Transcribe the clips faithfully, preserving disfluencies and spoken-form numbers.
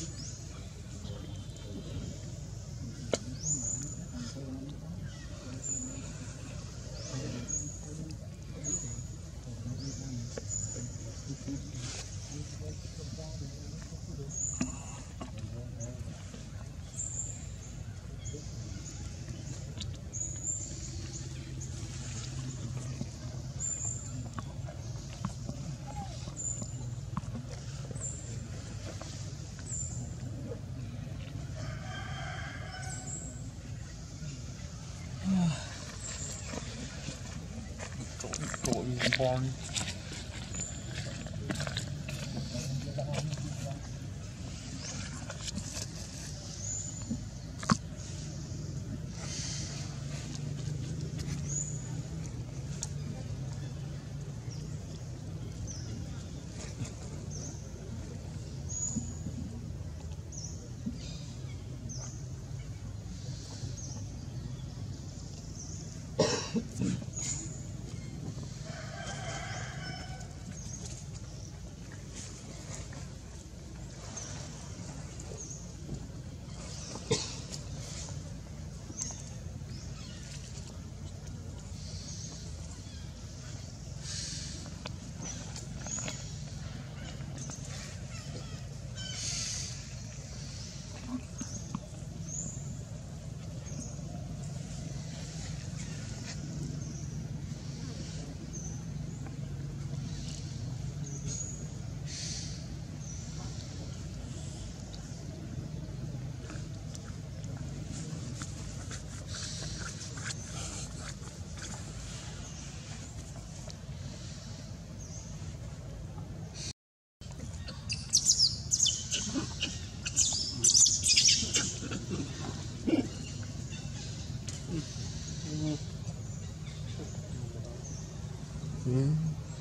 Con Ừ.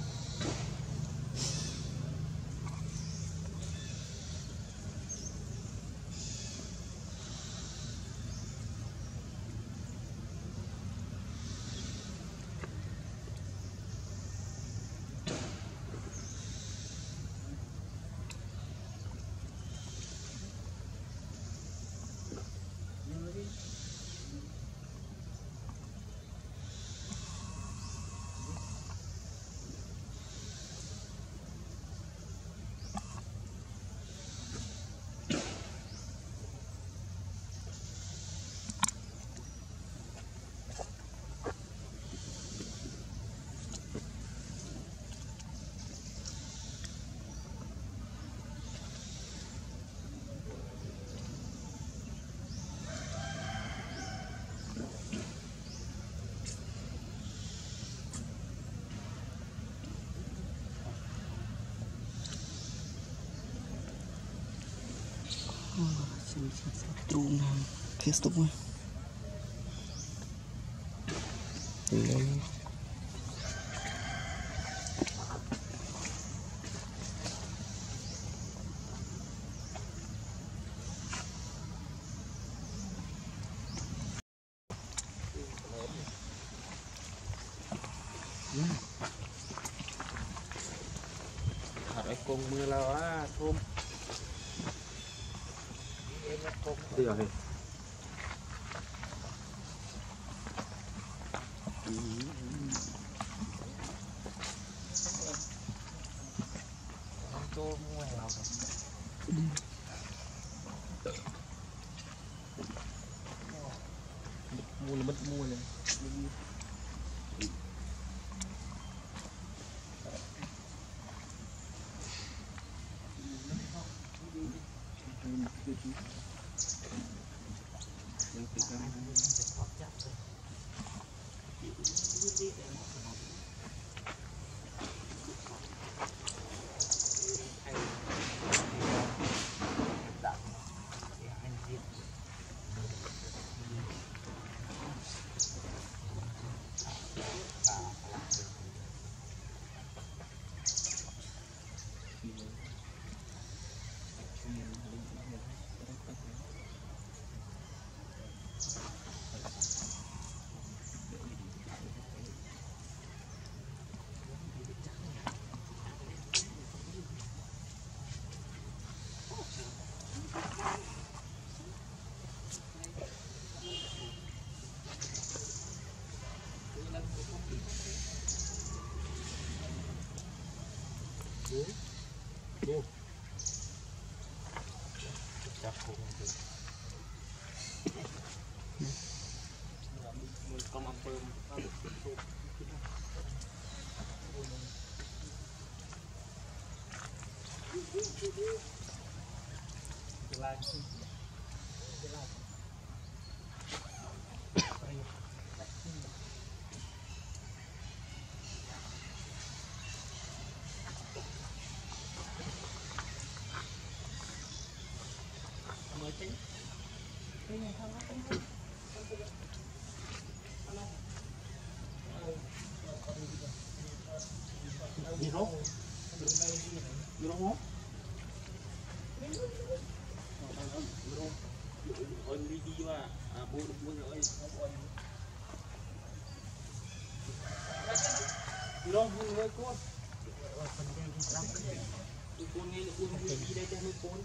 Trùng phía stop rồi. Đây. Hãy cùng mưa lao á thôm đi rồi cho ngoài nào mua là mất mua này chặt cũng được mình có ăn bơm lại mới tính cái này không có tính gì rốt gì rốt hốt ôi đi đi mà à buôn buôn rồi gì rốt buôn rồi con con nghe con đi đây cho nuôi con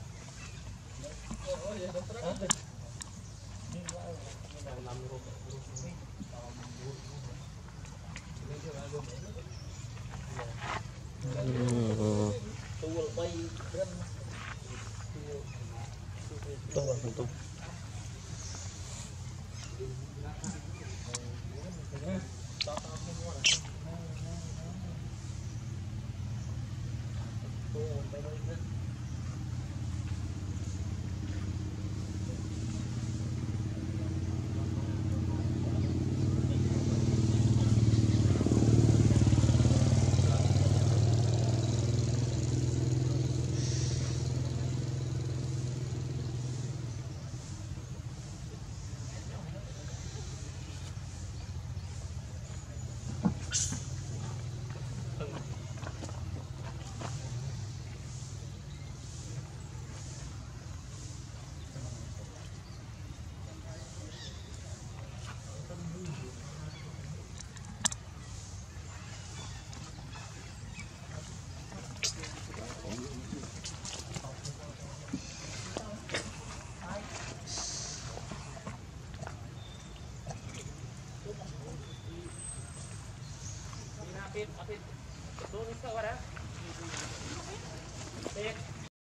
tôi là tôi Apit, apit. Turun ke mana? Apit.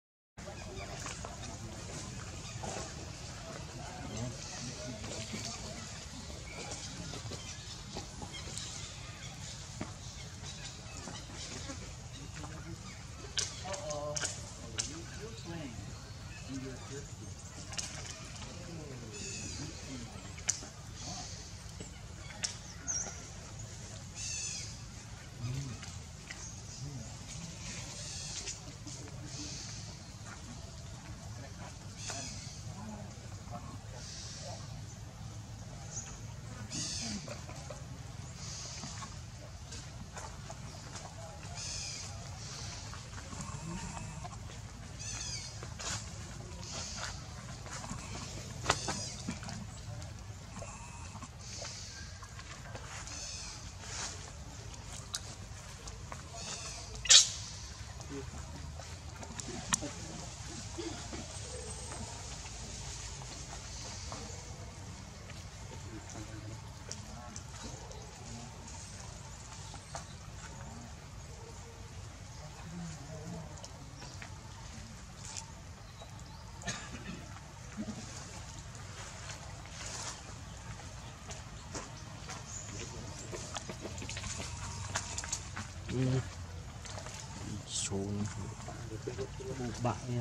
xuống bạc nha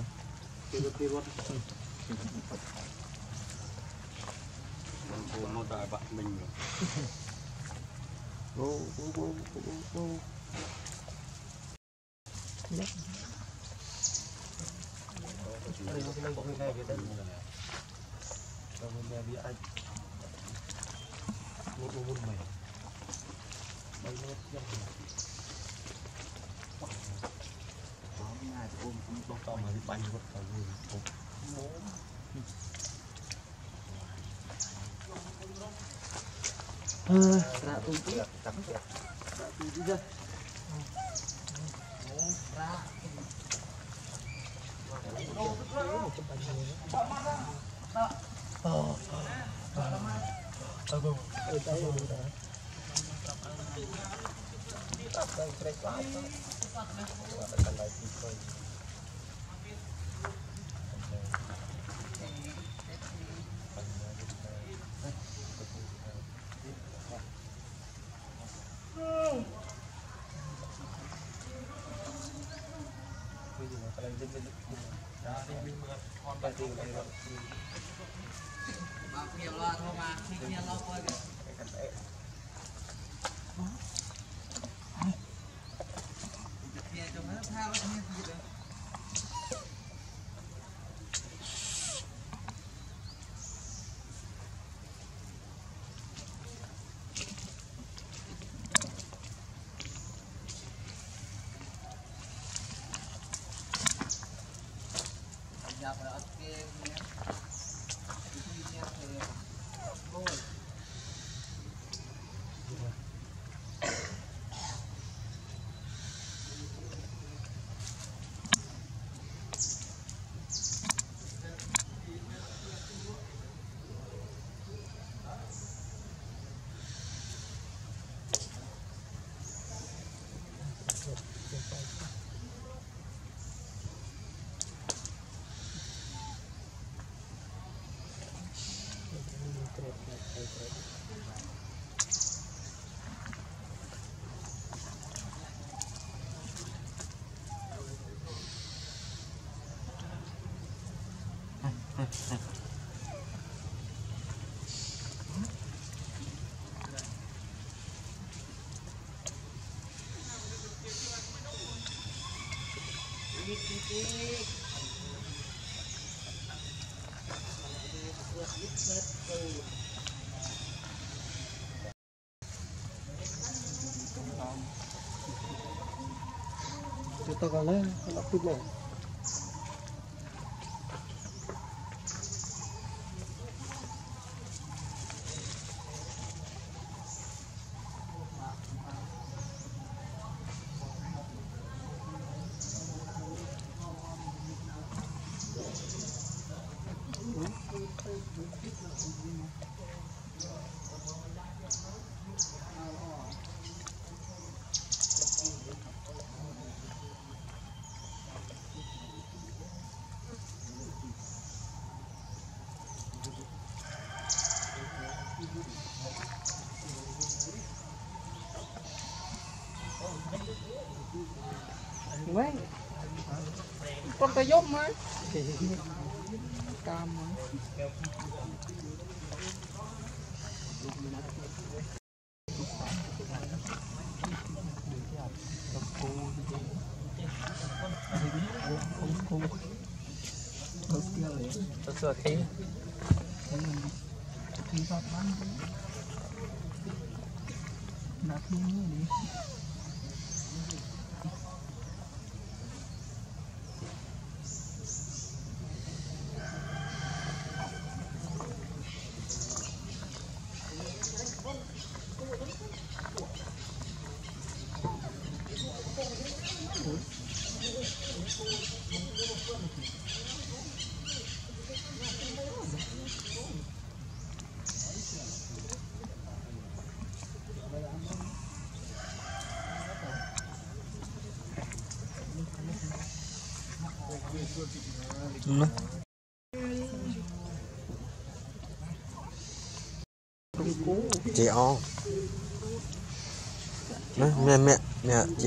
cô nó đại bạn mình go go go go go mình cũng nghe cái tên rồi mình nghe bị anh một một mày đây nó rất ngày ôm cũng to to mà bánh rất là vui ra tôi biết tắm ra tôi đi ra ra ờ ờ kia lo thôi mà kia lo coi kìa kia cho nó thao cái gì đó nhập ở kia nhé kia thì cô kita kalau kalau punya mấy con tay dốt mấy cam sơ khí khí sọt bắn nạp như đi nó chị o mẹ mẹ mẹ chị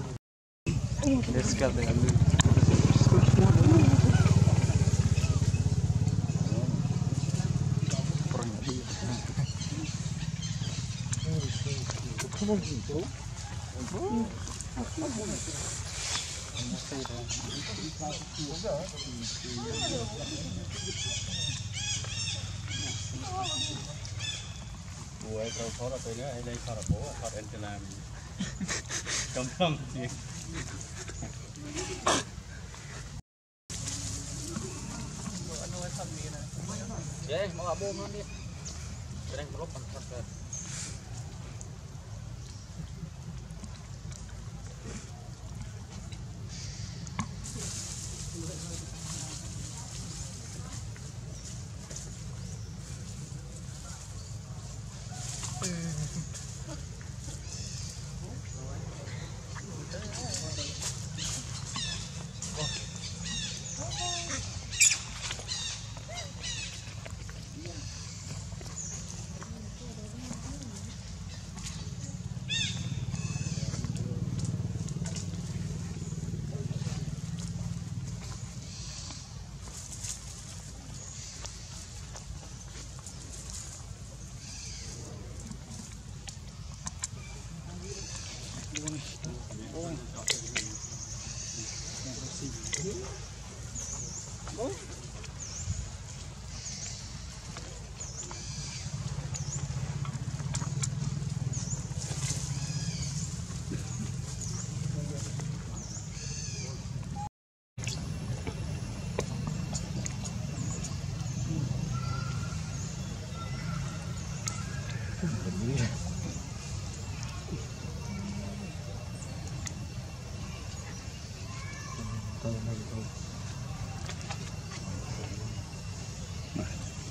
Ủa, tao thoát ra tới nữa, đây thoát ra bố, thoát em cho làm trong trong gì vậy, mau abô nó đi cái này một lúc còn thật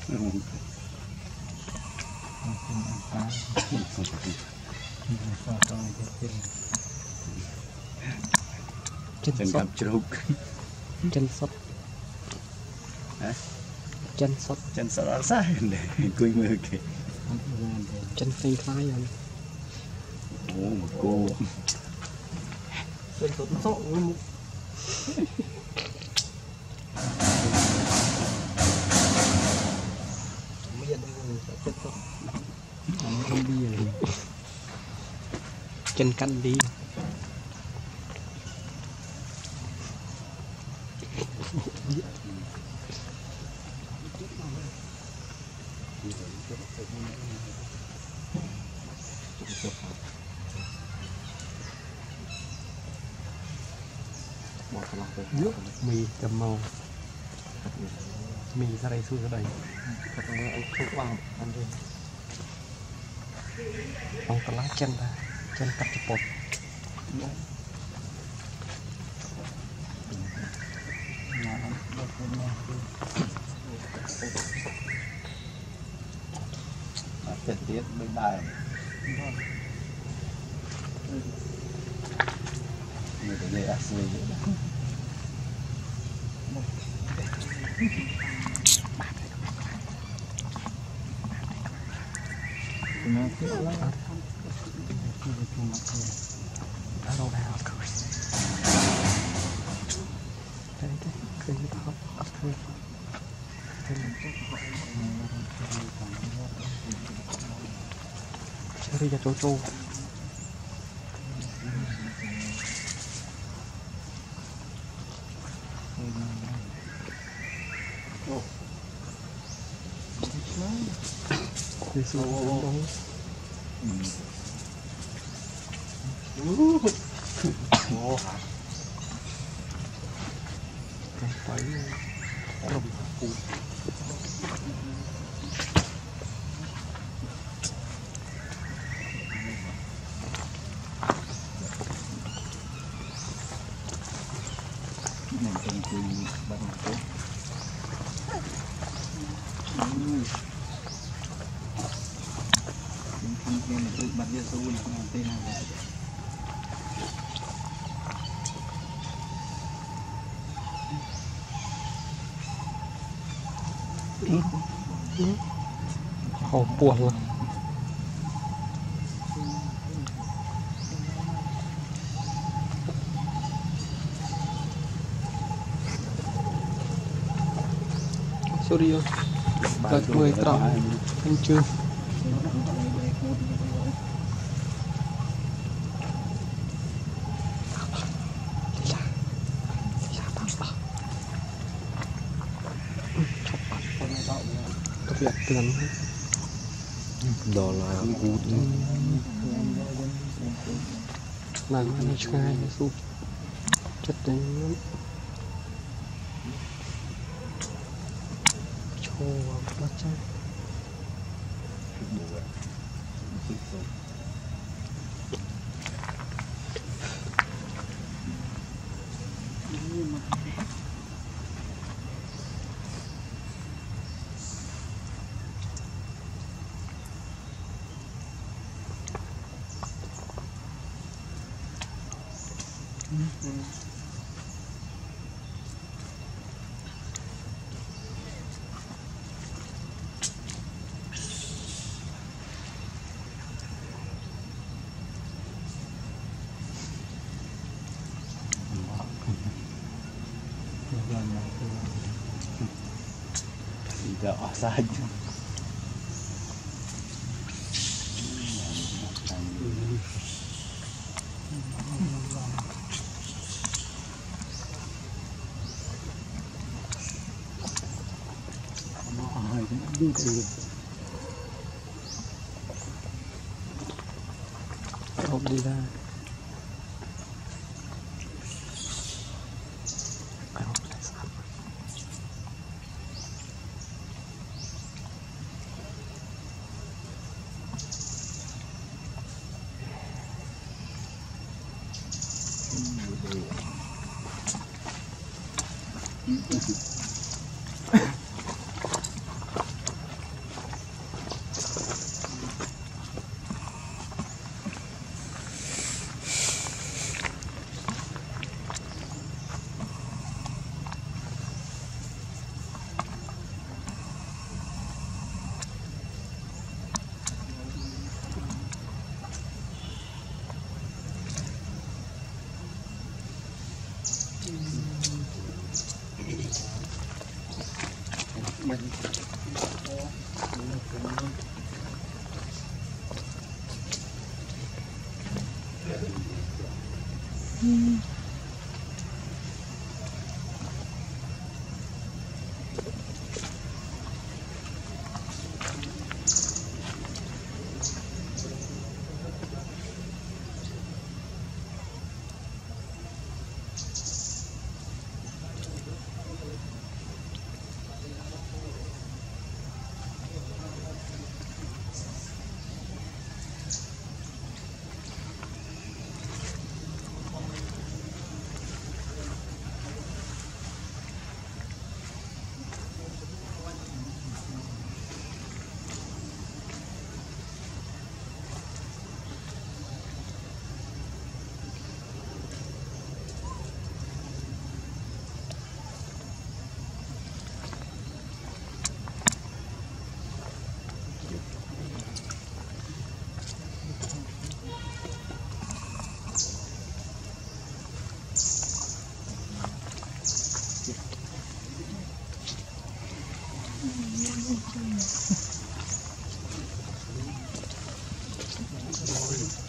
chân cặp trục chân sốt chân sốt chân sốt ở xa để cùi mưa kì chân phình khai rồi ô một cô chân sốt sốt luôn chân canh đi nước mì cầm màu mì ra đây xui ra đây không vào ăn đi ông có lá chân ra chân cắt cho bột chân tiết bên đài người ta dễ asli Cherry cho Jojo đi xuống đó ô hả phải lồng phụ mình cần cùi bằng tốt Mungkin itu bagian suhu nanti nanti. Hổ buồn lắm. Sorry ơi. Đợt mười trọ anh chưa. Việc tiền đó là cút làm ăn khai sụp chất đánh cho bắt chắc tidak saja. Không đi ra. Mình Thank you.